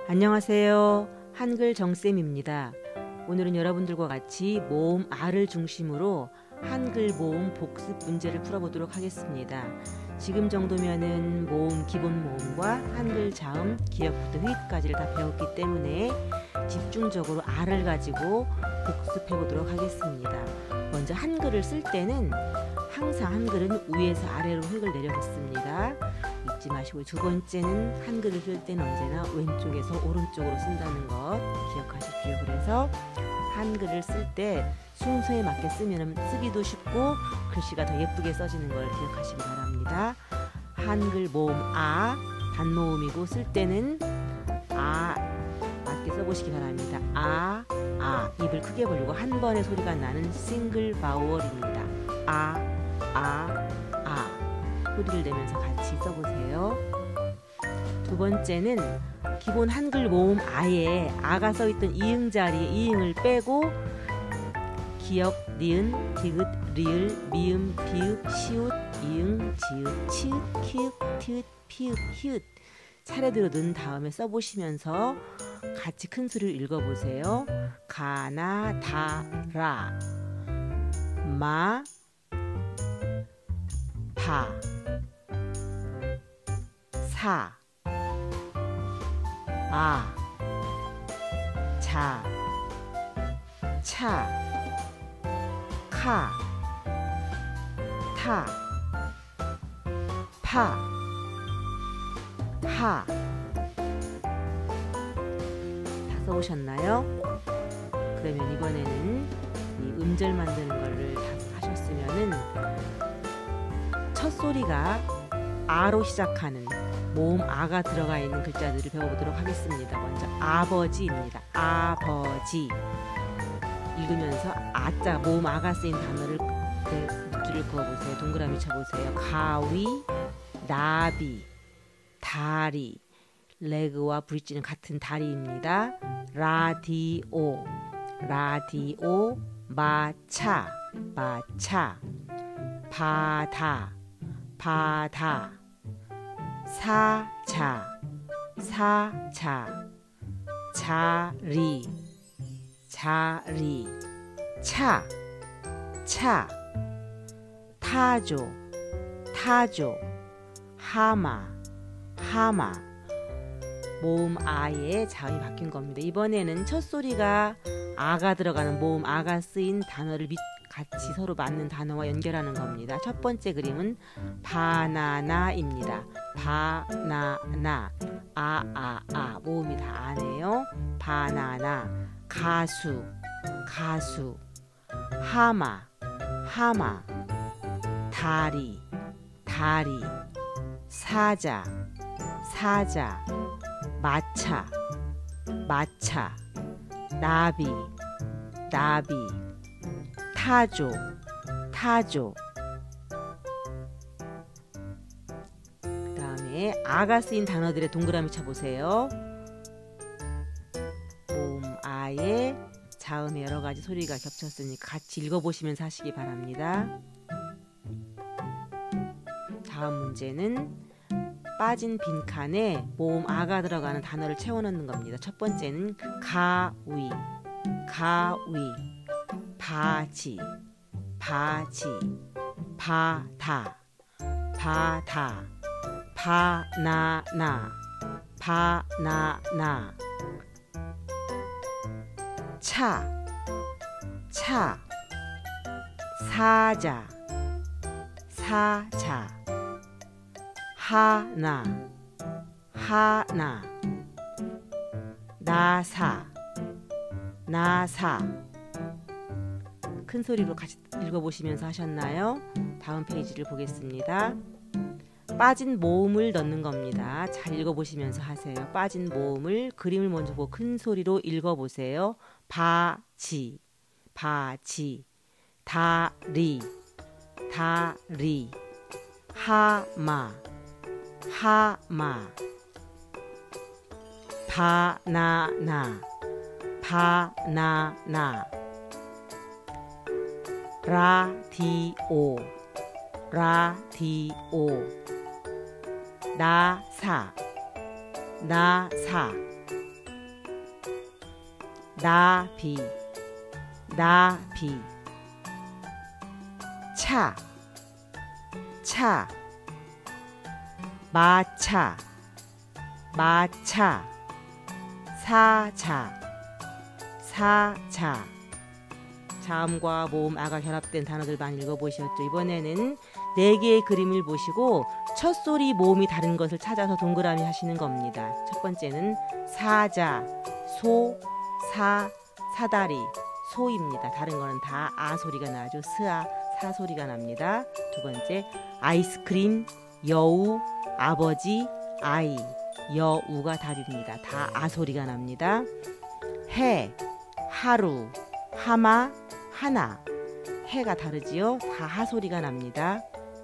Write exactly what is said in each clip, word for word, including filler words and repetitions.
안녕하세요. 한글 정쌤입니다. 오늘은 여러분들과 같이 모음 아를 중심으로 한글 모음 복습 문제를 풀어보도록 하겠습니다. 지금 정도면은 모음 기본 모음과 한글 자음, 기역부터 회의까지를 다 배웠기 때문에 집중적으로 아를 가지고 복습해 보도록 하겠습니다. 먼저 한글을 쓸 때는 항상 한글은 위에서 아래로 획을 내려놓습니다. 잊지 마시고, 두 번째는 한글을 쓸 때는 언제나 왼쪽에서 오른쪽으로 쓴다는 것 기억하십시오. 그래서 한글을 쓸 때 순서에 맞게 쓰면 쓰기도 쉽고 글씨가 더 예쁘게 써지는 걸 기억하시기 바랍니다. 한글 모음 아, 단모음이고 쓸 때는 아 맞게 써보시기 바랍니다. 아, 아, 입을 크게 벌리고 한 번의 소리가 나는 싱글 바우얼입니다. 아, 아, 아 소리를 내면서 같이 써보세요. 두 번째는 기본 한글 모음 아에 아가 써있던 이응 자리에 이응을 빼고 기역, 니은, 디귿, 리을, 미음, 비읍, 시읒, 이응, 지읒, 치읒, 키읔, 티읒, 피읒, 히읗 차례대로 넣은 다음에 써보시면서 같이 큰 소리를 읽어보세요. 가나, 다, 라, 마, 파, 사, 아, 자, 차, 카, 타, 파, 하. 다 써오셨나요? 그러면 이번에는 이 음절 만드는 거를 다 하셨으면은 첫 소리가 아로 시작하는 모음 아가 들어가 있는 글자들을 배워보도록 하겠습니다. 먼저 아버지입니다. 아버지. 읽으면서 아자 모음 아가 쓰인 단어를 밑줄을 그어보세요. 동그라미 쳐보세요. 가위, 나비, 다리, 레그와 브릿지는 같은 다리입니다. 라디오, 라디오, 마차, 마차, 바다, 바다, 사자, 사자, 자리, 자리, 차, 차, 타조, 타조, 하마, 하마. 모음 아에 자음이 바뀐 겁니다. 이번에는 첫 소리가 아가 들어가는 모음 아가 쓰인 단어를 밑 같이 서로 맞는 단어와 연결하는 겁니다. 첫 번째 그림은 바나나입니다. 바나나, 아, 아, 아, 모음이 다 아네요. 바나나. 가수, 가수, 하마, 하마, 다리, 다리, 사자, 사자, 마차, 마차, 나비, 나비, 타조, 타조. 그 다음에 아가 쓰인 단어들의 동그라미 쳐보세요. 모음 아에 자음에 여러가지 소리가 겹쳤으니까 같이 읽어보시면서 하시기 바랍니다. 다음 문제는 빠진 빈칸에 모음 아가 들어가는 단어를 채워넣는 겁니다. 첫 번째는 가위, 가위, 바지, 바지, 바다, 바다, 바나나, 바나나, 차, 차, 사자, 사자, 하나, 하나, 나사, 나사. 큰 소리로 같이 읽어보시면서 하셨나요? 다음 페이지를 보겠습니다. 빠진 모음을 넣는 겁니다. 잘 읽어보시면서 하세요. 빠진 모음을 그림을 먼저 보고 큰 소리로 읽어보세요. 바지, 바지, 다리, 다리, 하마, 하마, 바나나, 바나나, 라디오, 라디오, 나사, 나사, 나비, 나비. 차, 차. 마차, 마차. 사자, 사자. 자음과 모음, 아가 결합된 단어들 많이 읽어보셨죠? 이번에는 네 개의 그림을 보시고 첫 소리 모음이 다른 것을 찾아서 동그라미 하시는 겁니다. 첫 번째는 사자, 소, 사, 사다리, 소입니다. 다른 거는 다 아 소리가 나죠. 스아, 사 소리가 납니다. 두 번째, 아이스크림, 여우, 아버지, 아이, 여우가 답입니다. 다 아 소리가 납니다. 해, 하루, 하마, 하나. 해가 다르지요? 다 하 소리가 납니다.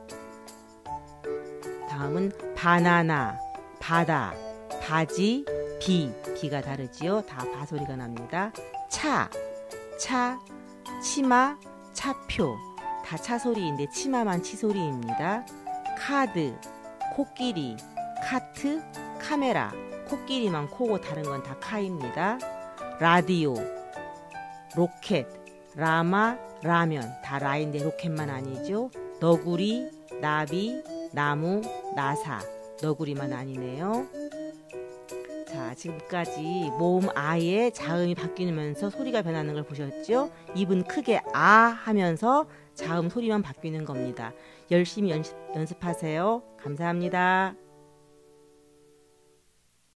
다음은 바나나, 바다, 바지, 비. 비가 다르지요? 다 바 소리가 납니다. 차, 차, 치마, 차표. 다 차 소리인데 치마만 치 소리입니다. 카드, 코끼리, 카트, 카메라. 코끼리만 코고 다른 건 다 카입니다. 라디오, 로켓, 라마, 라면. 다 라인데 로켓만 아니죠. 너구리, 나비, 나무, 나사. 너구리만 아니네요. 자, 지금까지 모음 아의 자음이 바뀌면서 소리가 변하는 걸 보셨죠? 입은 크게 아 하면서 자음 소리만 바뀌는 겁니다. 열심히 연습, 연습하세요. 감사합니다.